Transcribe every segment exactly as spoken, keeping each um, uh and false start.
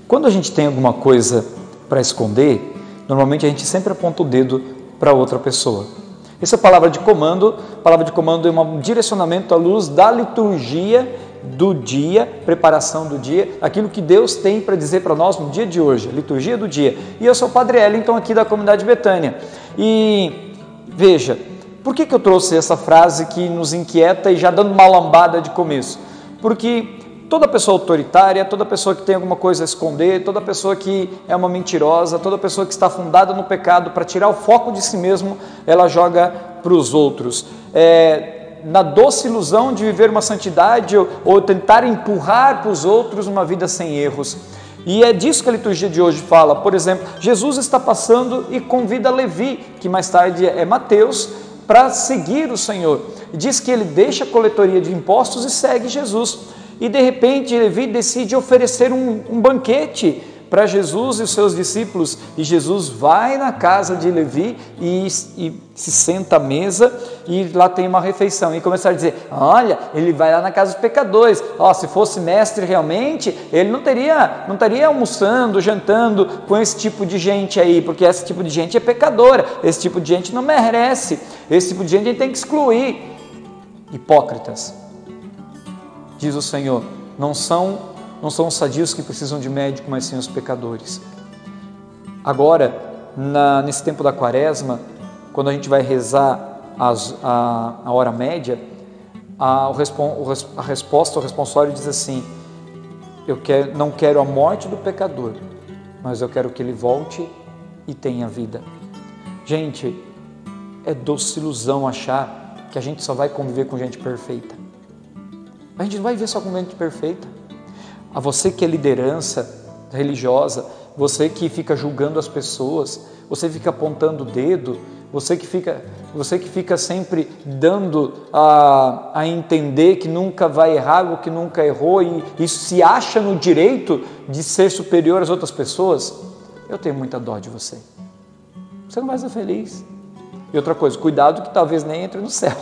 Quando a gente tem alguma coisa para esconder, normalmente a gente sempre aponta o dedo para outra pessoa. Essa é a palavra de comando. A palavra de comando é um direcionamento à luz da liturgia do dia, preparação do dia, aquilo que Deus tem para dizer para nós no dia de hoje, a liturgia do dia. E eu sou o Padre Wellington aqui da comunidade Betânia. E veja, por que que eu trouxe essa frase que nos inquieta e já dando uma lambada de começo? Porque toda pessoa autoritária, toda pessoa que tem alguma coisa a esconder, toda pessoa que é uma mentirosa, toda pessoa que está fundada no pecado para tirar o foco de si mesmo, ela joga para os outros. É, na doce ilusão de viver uma santidade ou, ou tentar empurrar para os outros uma vida sem erros. E é disso que a liturgia de hoje fala. Por exemplo, Jesus está passando e convida Levi, que mais tarde é Mateus, para seguir o Senhor. Diz que ele deixa a coletoria de impostos e segue Jesus. E de repente Levi decide oferecer um, um banquete para Jesus e os seus discípulos, e Jesus vai na casa de Levi e, e se senta à mesa, e lá tem uma refeição, e começar a dizer, olha, ele vai lá na casa dos pecadores, ó, se fosse mestre realmente, ele não teria, não estaria almoçando, jantando com esse tipo de gente aí, porque esse tipo de gente é pecadora, esse tipo de gente não merece, esse tipo de gente a gente tem que excluir. Hipócritas, diz o Senhor, não são Não são os sadios que precisam de médico, mas sim os pecadores. Agora, na, nesse tempo da quaresma, quando a gente vai rezar as, a, a hora média, a, o respon, a resposta, o responsório diz assim, eu quero, não quero a morte do pecador, mas eu quero que ele volte e tenha vida. Gente, é doce ilusão achar que a gente só vai conviver com gente perfeita. A gente não vai viver só com gente perfeita. A você que é liderança religiosa, você que fica julgando as pessoas, você fica apontando o dedo, você que fica, você que fica sempre dando a, a entender que nunca vai errar ou que nunca errou e isso se acha no direito de ser superior às outras pessoas, eu tenho muita dó de você. Você não vai ser feliz. E outra coisa, cuidado que talvez nem entre no céu.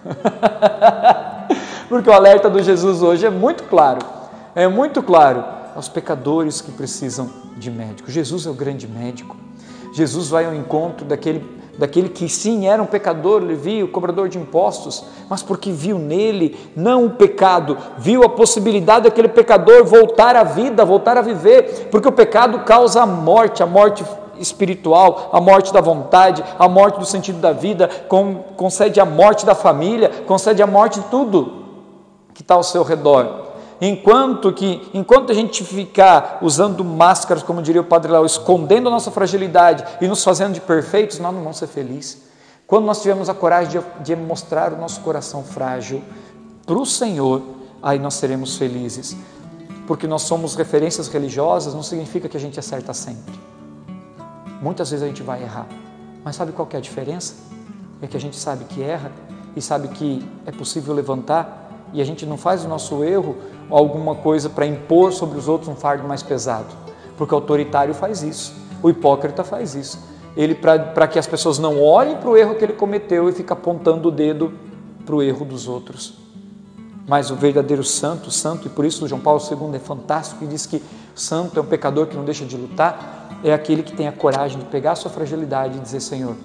Porque o alerta do Jesus hoje é muito claro. É muito claro, aos pecadores que precisam de médico. Jesus é o grande médico. Jesus vai ao encontro daquele, daquele que sim era um pecador, Levi, o cobrador de impostos, mas porque viu nele não o pecado, viu a possibilidade daquele pecador voltar à vida, voltar a viver, porque o pecado causa a morte, a morte espiritual, a morte da vontade, a morte do sentido da vida, concede a morte da família, concede a morte de tudo que está ao seu redor. Enquanto que, enquanto a gente ficar usando máscaras, como diria o Padre Léo, escondendo a nossa fragilidade e nos fazendo de perfeitos, nós não vamos ser felizes. Quando nós tivermos a coragem de, de mostrar o nosso coração frágil para o Senhor, aí nós seremos felizes. Porque nós somos referências religiosas, não significa que a gente acerta sempre. Muitas vezes a gente vai errar, mas sabe qual que é a diferença? É que a gente sabe que erra e sabe que é possível levantar, e a gente não faz o nosso erro alguma coisa para impor sobre os outros um fardo mais pesado, porque o autoritário faz isso, o hipócrita faz isso, ele para que as pessoas não olhem para o erro que ele cometeu e fica apontando o dedo para o erro dos outros. Mas o verdadeiro santo, santo, e por isso João Paulo segundo é fantástico e diz que santo é um pecador que não deixa de lutar, é aquele que tem a coragem de pegar a sua fragilidade e dizer, Senhor,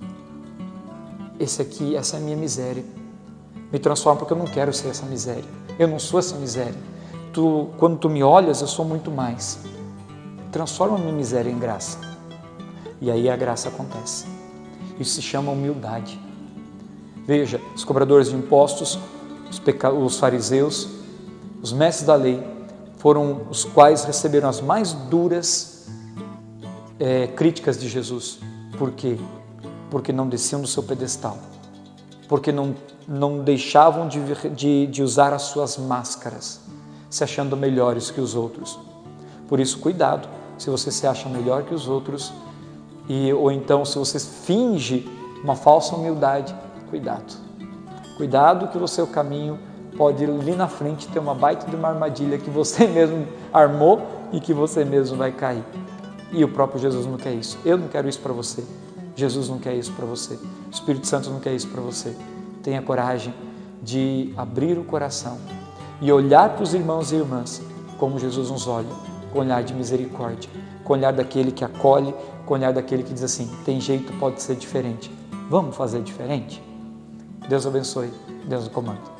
esse aqui, essa é a minha miséria, me transforma porque eu não quero ser essa miséria, eu não sou essa miséria, tu, quando tu me olhas eu sou muito mais, transforma a minha miséria em graça, e aí a graça acontece, isso se chama humildade. Veja, os cobradores de impostos, os, peca... os fariseus, os mestres da lei, foram os quais receberam as mais duras é, críticas de Jesus. Por quê? Porque não desciam do seu pedestal, porque não, não deixavam de, de, de usar as suas máscaras, se achando melhores que os outros. Por isso, cuidado, se você se acha melhor que os outros, e, ou então se você finge uma falsa humildade, cuidado. Cuidado que o seu caminho pode ali na frente ter uma baita de uma armadilha que você mesmo armou e que você mesmo vai cair. E o próprio Jesus não quer isso. Eu não quero isso para você. Jesus não quer isso para você. O Espírito Santo não quer isso para você. Tenha coragem de abrir o coração e olhar para os irmãos e irmãs como Jesus nos olha. com olhar de misericórdia, com olhar daquele que acolhe, com olhar daquele que diz assim, tem jeito, pode ser diferente. Vamos fazer diferente? Deus abençoe, Deus no comando.